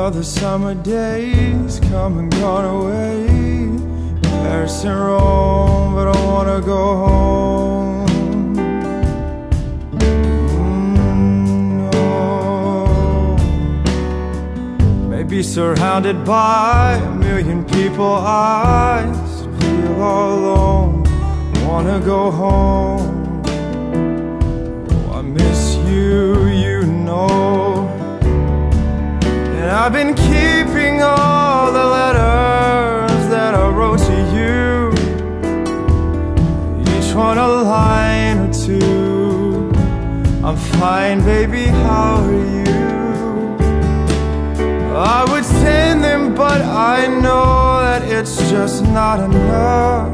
Another summer day's come and gone away. Paris and Rome, but I wanna go home. No. Maybe surrounded by a million people, I still feel all alone. Wanna go home. Oh, I miss you, you know. And I've been keeping all the letters that I wrote to you, each one a line or two. I'm fine, baby, how are you? I would send them, but I know that it's just not enough.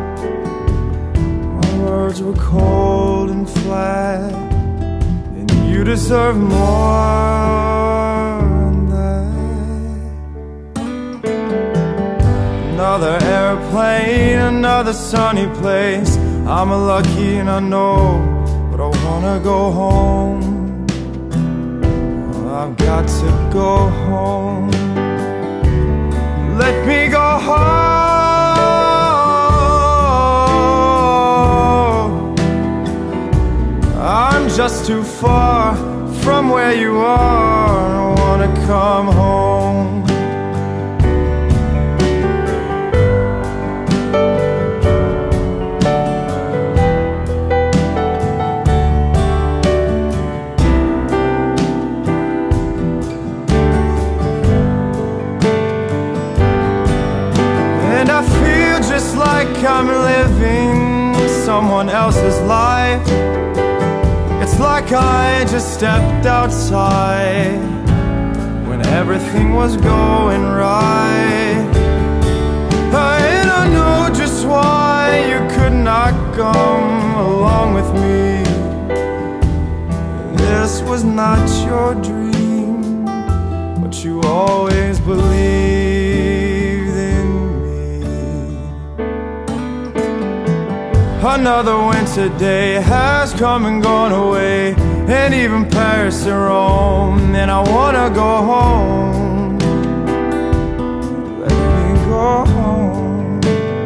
My words were cold and flat, and you deserve more. Another airplane, another sunny place. I'm lucky and I know, but I wanna go home. I've got to go home. Let me go home. I'm just too far from where you are. I wanna come home. Just like I'm living someone else's life. It's like I just stepped outside when everything was going right. And I know just why you could not come along with me. This was not your dream, but you always believed in me. Another winter day has come and gone away, and even Paris and Rome, and I wanna go home. Let me go home.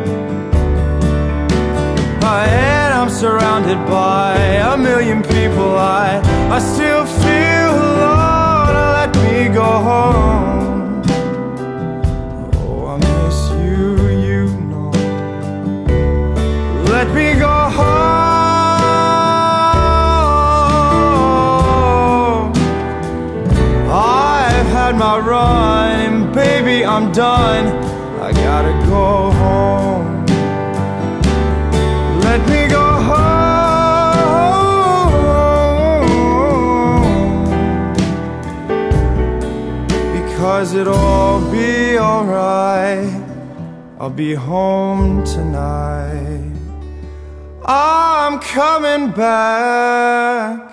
And I'm surrounded by a million people. I still feel alone. Let me go home. Oh, I miss you, you know. Let me go home. I've had my run, and baby, I'm done. I gotta go home. Let me go home, because it'll all be alright. I'll be home tonight. I'm coming back.